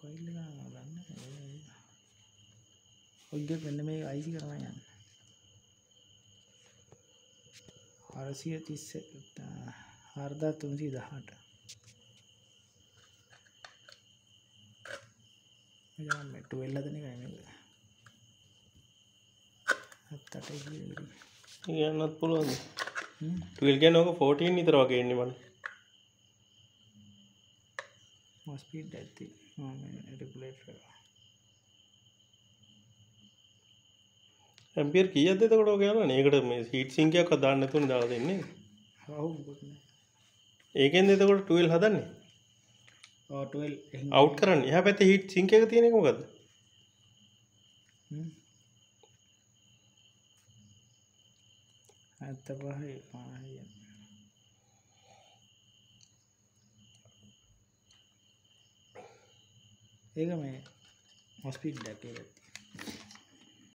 coil එක ගන්න ඔයගෙත් මෙන්න මේ IC කරනවා යන්න 430 4318 මේ 12 හදන එකයි මේක 78 කියන්නත් පුළුවන් 12 කියන්නේ ඔක 14 විතර වගේ එන්නේ මම ස්පීඩ් ඇති රෙගුලේටර් ඇම්පියර් කීයක්ද එතකොට ඔක යනවනේ ඒකට මේ හීට් සින්ක් එකක් දාන්න නැතුනේ දාලා දෙන්නේ ඔව් මොකද නෑ ඒකෙන්ද එතකොට 12 හදන්නේ ඔව් 12 අවුට් කරන්නේ එහා පැත්තේ හීට් සින්ක් එක තියෙන එක මොකද්ද අත පහයි ඒක මේ ස්පීඩ් එකක්